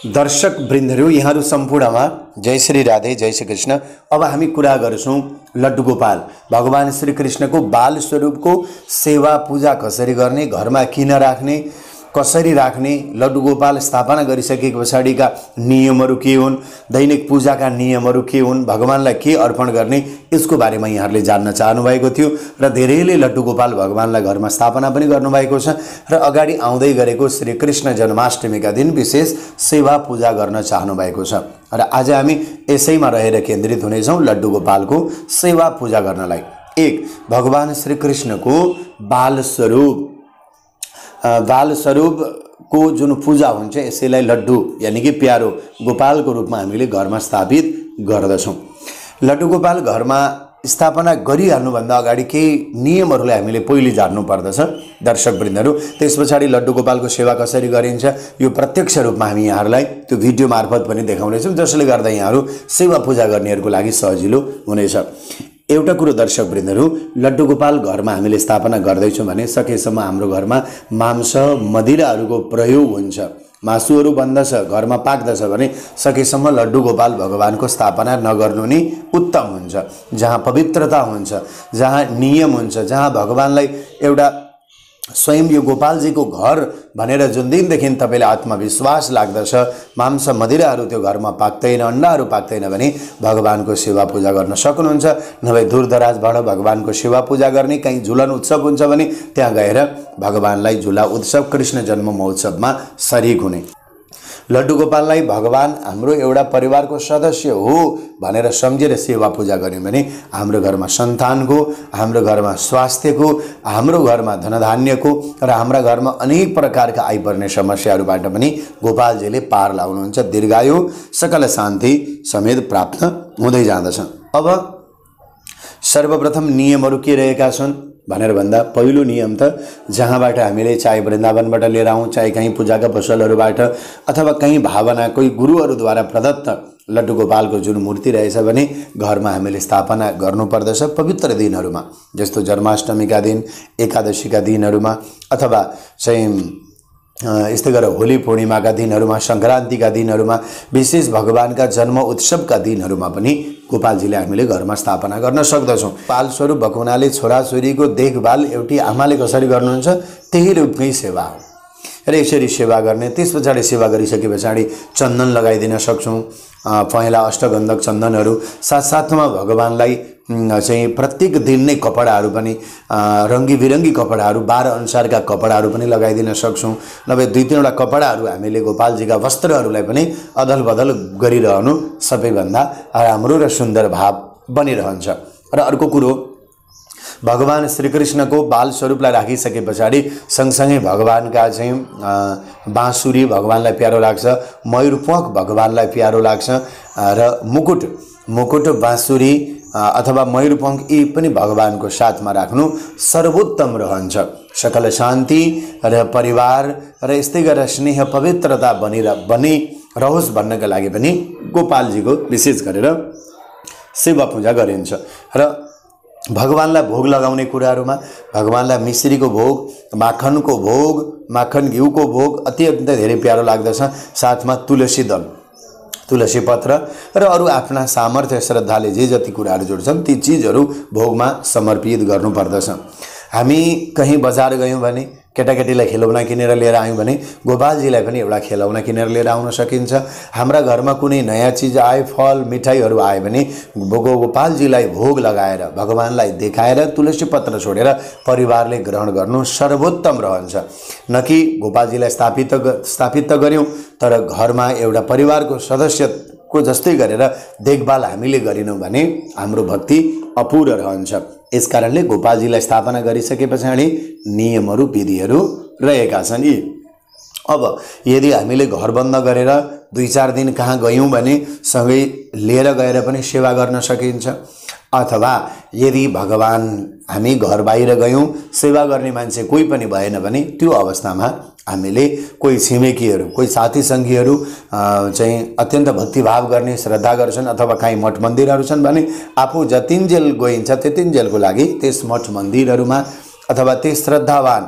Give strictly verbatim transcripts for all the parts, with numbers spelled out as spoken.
दर्शक वृन्दहरू यहाँहरू सम्पूर्णमा जय श्री राधे जय श्री कृष्ण। अब हामी कुरा गर्छौं लड्डू गोपाल भगवान श्री कृष्णको बाल स्वरूपको सेवा पूजा कसरी गर्ने, घरमा किन राख्ने, कसरी राख्ने, लड्डू गोपाल स्थापना गरिसकेको पछाडिका नियमहरू के हुन्, दैनिक पूजाका नियमहरू के हुन्, भगवानलाई के अर्पण गर्ने, यसको बारेमा यहाँहरूले जान्न चाहनु भएको थियो र धेरैले लड्डू गोपाल भगवानलाई घरमा स्थापना पनि गर्नुभएको छ र अगाडि आउँदै गरेको श्री कृष्ण जन्माष्टमीका दिन विशेष सेवा पूजा गर्न चाहनु भएको छ र आज हामी यसैमा रहेर केन्द्रित हुनेछौं लड्डू गोपालको सेवा पूजा गर्नलाई। एक, भगवान श्री कृष्णको बाल स्वरूप बाल स्वरूप को जुन पूजा हुन्छ यसैलाई लड्डू यानी कि प्यारो गोपालको रूपमा हामीले घरमा स्थापित गर्दछौं। लड्डू गोपाल घरमा स्थापना गरिहाल्नुभन्दा अगाडि केही नियमहरूलाई हामीले पहिले जान्नु पर्दछ दर्शक वृन्दहरू। त्यसपछि लड्डू गोपालको सेवा कसरी गरिन्छ यो प्रत्यक्ष रूपमा हामी यहाँहरूलाई त्यो भिडियो मार्फत पनि देखाउनेछौं, जसले गर्दा यहाँहरू सेवा पूजा गर्नेहरूको लागि सजिलो हुनेछ। एउटा कुरो दर्शक वृन्दहरू, लड्डू गोपाल घरमा हामीले स्थापना गर्दैछौं भने सकेसम्म हाम्रो घरमा मांस मदिराहरूको प्रयोग हुन्छ, मासुहरू बन्दछ, घरमा पाक्दछ भने सकेसम्म लड्डू गोपाल भगवानको स्थापना नगर्नु नै उत्तम हुन्छ। जहाँ पवित्रता हुन्छ, जहाँ नियम हुन्छ, जहाँ भगवानलाई एउटा स्वयं यो गोपालजीको घर भनेर जुन दिनदेखि तपाईले आत्मविश्वास लाग्दछ, मांस मदिराहरू त्यो घरमा पाक्दैन, अण्डाहरू पाक्दैन भने भगवानको सेवा पूजा गर्न सक्नुहुन्छ। नभए दूरदराजबाट भगवानको सेवा पूजा गर्ने, कहीँ झुलन उत्सव हुन्छ भने त्यहाँ गएर भगवानलाई झुला उत्सव कृष्ण जन्म महोत्सवमा शरीक हुने। लड्डू गोपाललाई भगवान हाम्रो एउटा परिवारको सदस्य हो भनेर सम्झेर सेवा पूजा गर्यौं भने हाम्रो घरमा सन्तानको, हाम्रो घरमा स्वास्थ्यको, हाम्रो घरमा धनधान्यको र हाम्रा घरमा अनेक प्रकारका आइपर्ने समस्याहरूबाट पनि गोपालजीले पार लाउनुहुन्छ, दीर्घायु सकल शान्ति समेत प्राप्त हुँदै जाँदछ। अब सर्वप्रथम नियमहरू के रहेका छन् भनेर भन्दा पहिलो नियम त जहाँबाट हामीले चाहे वृन्दावनबाट लिएर आउँ, चाहे कहीँ पूजाका पसलहरूबाट अथवा कहीँ भावना कोही गुरुहरूद्वारा प्रदत्त लड्डू गोपालको जुन मूर्ति रहेछ भने घरमा हामीले स्थापना गर्नुपर्दछ पवित्र दिनहरूमा, जस्तो जन्माष्टमीका दिन, एकादशीका दिनहरूमा अथवा चाहिँ यस्तै गरेर होली पूर्णिमाका दिनहरूमा, संक्रान्तिका दिनहरूमा, विशेष भगवानका जन्म उत्सवका दिनहरूमा पनि गोपालजीले हामीले घरमा स्थापना गर्न सक्दछौं। बाल स्वरूप भएको हुनाले छोराछोरीको देखभाल एउटी आमाले कसरी गर्नुहुन्छ त्यही रूपमै सेवा हो र यसरी सेवा गर्ने। त्यस पछाडि सेवा गरिसके पछाडि चन्दन लगाइदिन सक्छौं, पहेँला अष्टगन्धक चन्दनहरू, साथसाथमा भगवानलाई चाहिँ प्रत्येक दिन नै कपडाहरू पनि रङ्गी बिरङ्गी कपडाहरू बाह्र अनुसारका कपडाहरू पनि लगाइदिन सक्छौं। नभए दुई तीनवटा कपडाहरू हामीले गोपालजीका वस्त्रहरूलाई पनि अदल बदल गरिरहनु सबैभन्दा राम्रो र सुन्दर भाव बनिरहन्छ। र अर्को कुरो, भगवान श्रीकृष्णको बाल स्वरूपलाई राखिसके पछाडि सँगसँगै भगवानका चाहिँ बाँसुरी भगवानलाई प्यारो लाग्छ, मयूरपंख भगवानलाई प्यारो लाग्छ र मुकुट मुकुट बाँसुरी अथवा मयूरपंख यी पनि भगवानको साथमा राख्नु सर्वोत्तम रहन्छ। सकल शान्ति र परिवार र यस्तै गरेर स्नेह पवित्रता बनिर बनि रहोस् भन्नका लागि पनि गोपालजीको विशेष गरेर सेवा पूजा गरिन्छ। र भगवानलाई भोग लगाउने कुराहरूमा भगवानलाई मिश्रीको भोग, माखनको भोग, माखन घिउको भोग अत्यन्त धेरै प्यारो लाग्दछ, साथमा तुलसी दल, तुलसी पत्र र अरू आफ्ना सामर्थ्य श्रद्धाले जे जति कुराहरू जोड्छन् ती चीजहरू भोगमा समर्पित गर्नुपर्दछ। हामी कहीँ बजार गयौं भने केटाकेटीलाई खेलौना किनेर लिएर आयौं भने गोपालजीलाई पनि एउटा खेलौना किनेर लिएर आउन सकिन्छ। हाम्रा घरमा कुनै नयाँ चीज आए, फल मिठाईहरू आए भने गोपालजीलाई भोग लगाएर भगवानलाई देखाएर तुलसी पत्र छोडेर परिवारले ग्रहण गर्नु सर्वोत्तम रहन्छ। न कि गोपालजीलाई स्थापित स्थापित त गर्यौं तर घरमा एउटा परिवारको सदस्यको जस्तै गरेर देखभाल हामीले गरिनौं भने हाम्रो भक्ति अपूर्ण रहन्छ। यसकारणले गोपालजीलाई स्थापना गरिसके पछाडि नियमहरू विधिहरू रहेका छन् यी। अब यदि हामीले घर बन्द गरेर दुई चार दिन कहाँ गयौं भने सँगै लिएर गएर पनि सेवा गर्न सकिन्छ, अथवा यदि भगवान हामी घर बाहिर गयौं सेवा गर्ने मान्छे कोही पनि भएन भने त्यो अवस्थामा हामीले कोही छिमेकीहरू, कोही साथी संगीहरू चाहिँ अत्यन्त भक्तिभाव गर्ने श्रद्धा गर्छन् अथवा कहीँ मठ मन्दिरहरू छन् भने आफू जतिन्जेल गइन्छ त्यतिन्जेलको लागि त्यस मठ मन्दिरहरूमा अथवा त्यस श्रद्धावान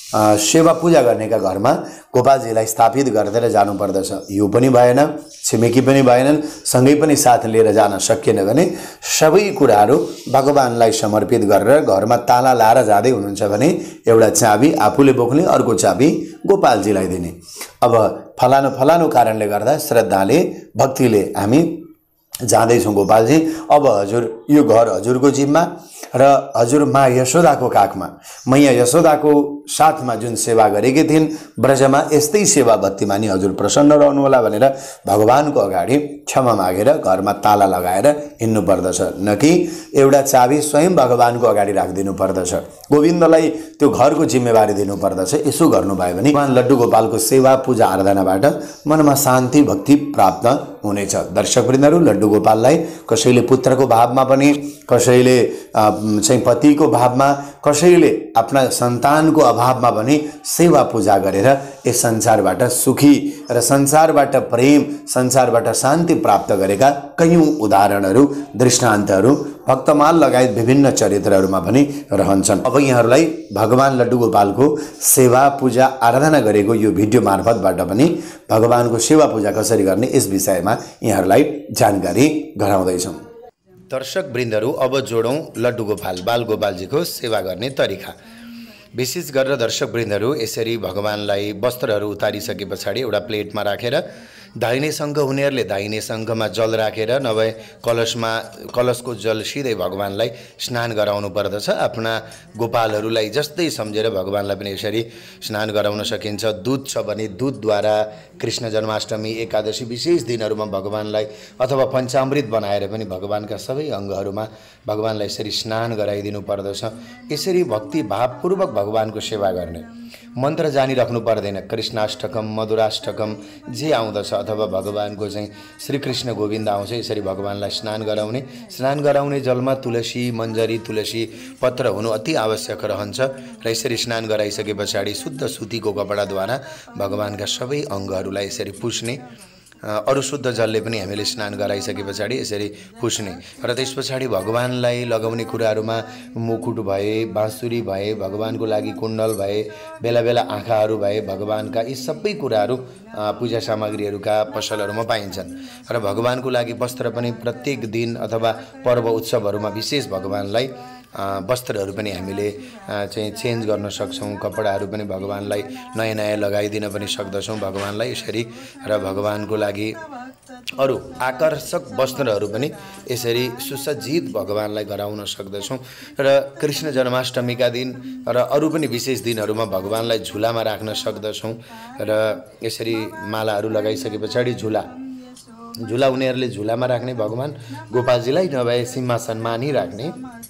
सेवा पूजा गर्नेका घरमा गोपालजीलाई स्थापित गरेर जानुपर्दछ। यो पनि भएन, छिमेकी पनि भएनन्, सँगै पनि साथ लिएर जान सकिएन भने सबै कुराहरू भगवानलाई समर्पित गरेर घरमा ताला लाएर जाँदै हुनुहुन्छ भने एउटा चाबी आफूले बोक्ने, अर्को चाबी गोपालजीलाई दिने। अब फलानु फलानु कारणले गर्दा श्रद्धाले भक्तिले हामी जाँदैछौँ गोपालजी, अब हजुर यो घर हजुरको जिम्मा र हजुर माँ यशोदाको काखमा, मैया यशोदाको साथमा जुन सेवा गरेकी थिइन् ब्रजमा, यस्तै सेवा भक्ति मानी हजुर प्रसन्न रहनुहोला भनेर भगवानको अगाडि क्षमा मागेर घरमा ताला लगाएर हिँड्नु पर्दछ, न कि एउटा चाबी स्वयं भगवानको अगाडि राखिदिनु पर्दछ। गोविन्दलाई त्यो घरको जिम्मेवारी दिनु पर्दछ। यसो गर्नुभयो भने भगवान लड्डु गोपालको सेवा पूजा आराधनाबाट मनमा शान्ति भक्ति प्राप्त हुनेछ। दर्शकवृन्दहरू, लड्डु गोपाललाई कसैले पुत्रको भावमा पनि, कसैले चाहिँ पतिको भावमा, कसैले आफ्ना सन्तानको अभावमा पनि सेवा पूजा गरेर यस संसारबाट सुखी र संसारबाट प्रेम, संसारबाट शान्ति प्राप्त गरेका कयौं उदाहरणहरू, दृष्टान्तहरू भक्तमाल लगायत विभिन्न चरित्रहरूमा पनि रहन्छन्। अब यहाँहरूलाई भगवान लड्डु गोपालको सेवा पूजा आराधना गरेको यो भिडियो मार्फतबाट पनि भगवानको सेवा पूजा कसरी गर्ने यस विषयमा यहाँहरूलाई जानकारी गराउँदैछौँ। दर्शक वृन्दहरू, अब जोडौँ लड्डु गोपाल बाल गोपालजीको सेवा गर्ने तरिका। विशेष गरेर दर्शक वृन्दहरू, यसरी भगवानलाई वस्त्रहरू उतारिसके पछाडि एउटा प्लेटमा राखेर दाहिने शङ्ख हुनेहरूले दाहिने शङ्खमा जल राखेर, नभए कलशमा कलशको जल सिधै भगवानलाई स्नान गराउनु पर्दछ। आफ्ना गोपालहरूलाई जस्तै सम्झेर भगवानलाई पनि यसरी स्नान गराउन सकिन्छ। दुध छ भने दुधद्वारा कृष्ण जन्माष्टमी, एकादशी विशेष दिनहरूमा भगवानलाई अथवा पञ्चामृत बनाएर पनि भगवानका सबै अङ्गहरूमा भगवानलाई यसरी स्नान गराइदिनु पर्दछ। यसरी भक्ति भावपूर्वक भगवानको सेवा गर्ने। मन्त्र जानिराख्नु पर्दैन। कृष्णाष्टकम, मधुराष्टकम जे आउँदछ अथवा भगवानको चाहिँ श्रीकृष्ण गोविन्द आउँछ, यसरी भगवानलाई स्नान गराउने। स्नान गराउने जलमा तुलसी, मन्जरी, तुलसी पत्र हुनु अति आवश्यक रहन्छ र यसरी स्नान गराइसके पछाडि शुद्ध सुतीको कपडाद्वारा भगवानका सबै अङ्गहरूलाई यसरी पुस्ने। अरू शुद्ध जलले पनि हामीले स्नान गराइसके पछाडि यसरी पुस्ने र त्यस पछाडि भगवानलाई लगाउने कुराहरूमा मुकुट भए, बाँसुरी भए, भगवानको लागि कुण्डल भए, बेला बेला आँखाहरू भए, भगवानका यी सबै कुराहरू पूजा सामग्रीहरूका पसलहरूमा पाइन्छन्। र भगवानको लागि वस्त्र पनि प्रत्येक दिन अथवा पर्व उत्सवहरूमा विशेष भगवानलाई वस्त्रहरू पनि हामीले चाहिँ चेन्ज गर्न सक्छौँ। कपडाहरू पनि भगवानलाई नयाँ नयाँ लगाइदिन पनि सक्दछौँ भगवानलाई यसरी। र भगवानको लागि अरू आकर्षक वस्त्रहरू पनि यसरी सुसज्जित भगवानलाई गराउन सक्दछौँ। र कृष्ण जन्माष्टमीका दिन र अरू पनि विशेष दिनहरूमा भगवानलाई झुलामा राख्न सक्दछौँ। र यसरी मालाहरू लगाइसके पछाडि झुला झुला उनीहरूले झुलामा राख्ने भगवान गोपालजीलाई, नभए सिंहासनमा नि राख्ने,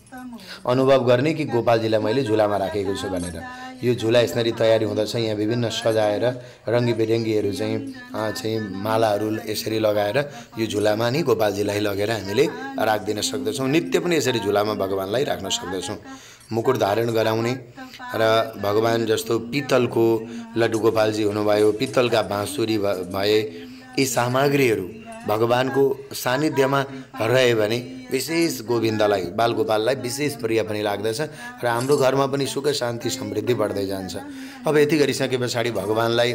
अनुभव गर्ने कि गोपालजीलाई मैले झुलामा राखेको छु भनेर। यो झुला यसरी तयारी हुँदछ। यहाँ विभिन्न सजाएर रङ्गी बिरङ्गीहरू चाहिँ चाहिँ मालाहरू यसरी लगाएर यो झुलामा नि गोपालजीलाई लगेर हामीले राखिदिन सक्दछौँ। नित्य पनि यसरी झुलामा भगवानलाई राख्न सक्दछौँ। मुकुट धारण गराउने र भगवान जस्तो पित्तलको लड्डु गोपालजी हुनुभयो, पित्तलका बाँसुरी भए, यी सामग्रीहरू भगवानको सानिध्यमा रहे भने विशेष गोविन्दलाई, बालगोपाललाई विशेष प्रिय पनि लाग्दछ र हाम्रो घरमा पनि सुख शान्ति समृद्धि बढ्दै जान्छ। अब यति गरिसके पछाडि भगवानलाई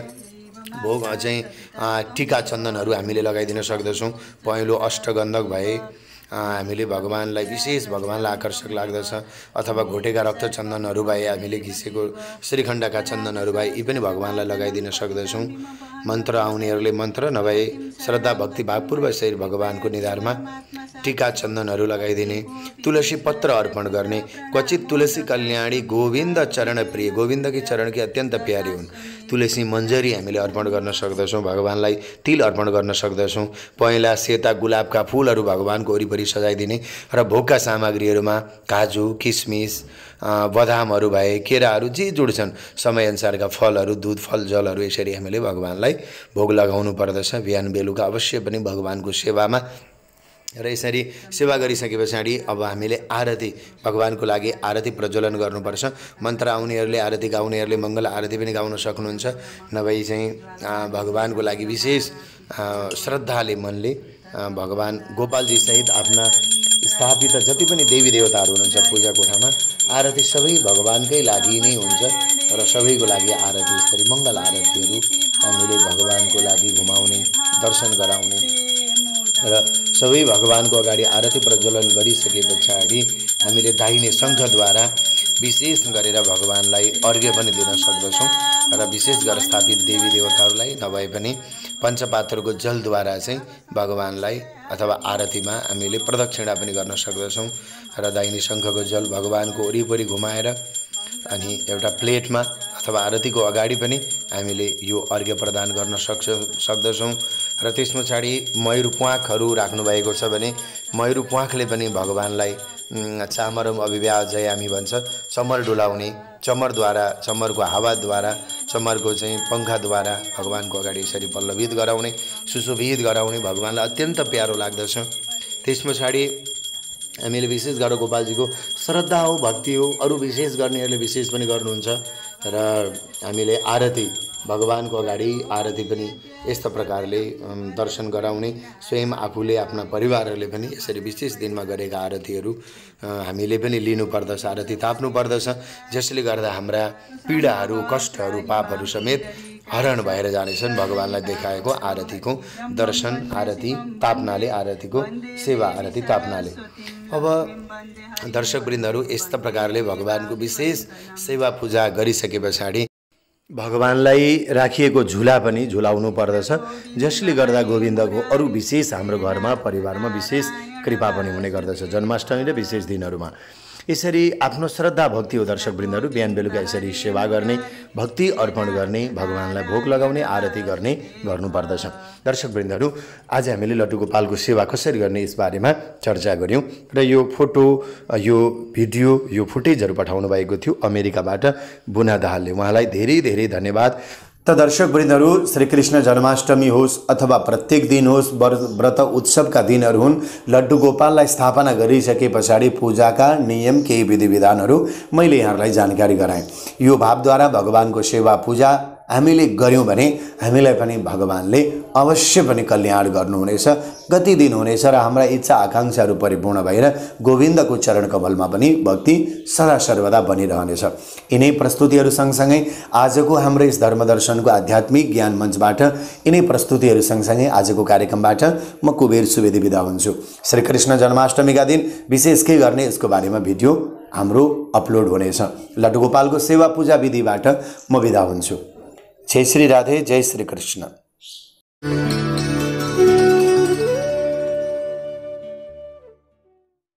भोग चाहिँ टीका चन्दनहरू हामीले लगाइदिन सक्दछौँ। पहेँलो अष्टगन्धक भए हामीले भगवानलाई विशेष भगवानलाई आकर्षक लाग्दछ। अथवा घोटेका रक्त चन्दनहरू भए, हामीले घिसेको श्रीखण्डका चन्दनहरू भए, यी पनि भगवानलाई लगाइदिन सक्दछौँ। मन्त्र आउनेहरूले मन्त्र, नभए श्रद्धा भक्ति भावपूर्वक यसरी भगवानको निधारमा टीका चन्दनहरू लगाइदिने। तुलसी पत्र अर्पण गर्ने। क्वचित तुलसी कल्याणी गोविन्द चरण प्रिय, गोविन्दकी चरणकी अत्यन्त प्यारी हुन्। तुलसी मन्जरी हामीले अर्पण गर्न सक्दछौँ भगवानलाई। तिल अर्पण गर्न सक्दछौँ। पहेँला सेता गुलाबका फुलहरू भगवानको वरिपरि सजाइदिने। र भोगका सामग्रीहरूमा काजु, किसमिस, बदामहरू भए, केराहरू जे जुड्छन्, समयअनुसारका फलहरू, दुध, फल, जलहरू यसरी हामीले भगवानलाई भोग लगाउनु पर्दछ। बिहान बेलुका अवश्य पनि भगवानको सेवामा। र यसरी सेवा गरिसके पछाडि अब हामीले आरती, भगवानको लागि आरती प्रज्वलन गर्नुपर्छ। मन्त्र आउनेहरूले, आरती गाउनेहरूले मङ्गल आरती पनि गाउन सक्नुहुन्छ। नभए चाहिँ भगवानको लागि विशेष श्रद्धाले मनले भगवान गोपालजी सहित आफ्ना स्थापित जति पनि देवी देवताहरू हुनुहुन्छ पूजा कोठामा, आरती सबै भगवानकै लागि नै हुन्छ। र सबैको लागि आरती यसरी मङ्गल आरतीहरू हामीले भगवानको लागि घुमाउने दर्शन गराउने र सबै भगवानको अगाडि आरती प्रज्वलन गरिसके पछाडि हामीले दाहिने शङ्खद्वारा विशेष गरेर भगवानलाई अर्घ्य पनि दिन सक्दछौँ र विशेष गरेर स्थापित देवी देवताहरूलाई नभए पनि पञ्चपात्रको जलद्वारा चाहिँ भगवानलाई अथवा आरतीमा हामीले प्रदक्षिणा पनि गर्न सक्दछौँ र दाहिने शङ्खको जल भगवानको वरिपरि घुमाएर अनि एउटा प्लेटमा अथवा आरतीको अगाडि पनि हामीले यो अर्घ्य प्रदान गर्न सक्छ सक्दछौँ र त्यस पछाडि मयूर प्वाखहरू राख्नुभएको छ भने मयूर प्वाखले पनि भगवानलाई चामरम अभिव्याजयामी भन्छ चमर डुलाउने चमरद्वारा चमरको हावाद्वारा चमरको चाहिँ पङ्खाद्वारा भगवानको अगाडि यसरी पल्लवित गराउने सुशोभित गराउने भगवानलाई अत्यन्त प्यारो लाग्दछ। त्यस पछाडि हामीले विशेष गरेर गोपालजीको श्रद्धा हो भक्ति हो अरू विशेष गर्नेहरूले विशेष पनि गर्नुहुन्छ र हामीले आरती भगवानको अगाडि आरती पनि यस्तो प्रकारले दर्शन गराउने स्वयं आफूले आफ्ना परिवारहरूले पनि यसरी विशेष दिनमा गरेका आरतीहरू हामीले पनि लिनुपर्दछ आरती ताप्नु पर्दछ जसले गर्दा हाम्रा पीडाहरू कष्टहरू पापहरू समेत हरण भएर जानेछन् भगवानलाई देखाएको आरतीको दर्शन आरती ताप्नाले आरतीको सेवा आरती ताप्नाले। अब दर्शकवृन्दहरू यस्ता प्रकारले भगवानको विशेष सेवा पूजा गरिसके पछाडि भगवानलाई राखिएको झुला पनि झुलाउनु पर्दछ जसले गर्दा गोविन्दको अरू विशेष हाम्रो घरमा परिवारमा विशेष कृपा पनि हुने गर्दछ जन्माष्टमी र विशेष दिनहरूमा। यसरी आफ्नो श्रद्धा भक्ति हो दर्शकवृन्दहरू बिहान बेलुका यसरी सेवा गर्ने भक्ति अर्पण गर्ने भगवानलाई भोग लगाउने आरती गर्ने गर्नुपर्दछ। दर्शकवृन्दहरू आज हामीले लड्डु गोपालको सेवा कसरी गर्ने यस बारेमा चर्चा गऱ्यौँ र यो फोटो यो भिडियो यो फुटेजहरू पठाउनु भएको थियो अमेरिकाबाट बुना दाहालले उहाँलाई धेरै धेरै धन्यवाद। त दर्शकवृन्दहरू श्रीकृष्ण जन्माष्टमी होस् अथवा प्रत्येक दिन होस् व्रत उत्सवका दिनहरू हुन् लड्डु गोपाललाई स्थापना गरिसके पछाडि पूजाका नियम केही विधि विधानहरू मैले यहाँहरूलाई जानकारी गराएँ। यो भावद्वारा भगवानको सेवा पूजा हामीले गर्यौं भने हामीलाई पनि भगवानले अवश्य पनि कल्याण गर्नुहुनेछ गति दिनुहुनेछ र हाम्रा इच्छा आकांक्षाहरू परिपूर्ण भएर गोविन्दको चरण कमलमा पनि भक्ति सदा सर्वदा बनिरहनेछ। यिनै प्रस्तुतिहरू सँगसँगै आजको हाम्रो यस धर्मदर्शनको आध्यात्मिक ज्ञान मञ्चबाट यिनै प्रस्तुतिहरू सँगसँगै आजको कार्यक्रमबाट म कुबेर सुवेदी बिदा हुन्छु। श्रीकृष्ण जन्माष्टमीका दिन विशेष के गर्ने यसको बारेमा भिडियो हाम्रो अपलोड हुनेछ। लड्डु गोपालको सेवा पूजा विधिबाट म बिदा हुन्छु। जय श्री राधे जय श्री कृष्ण।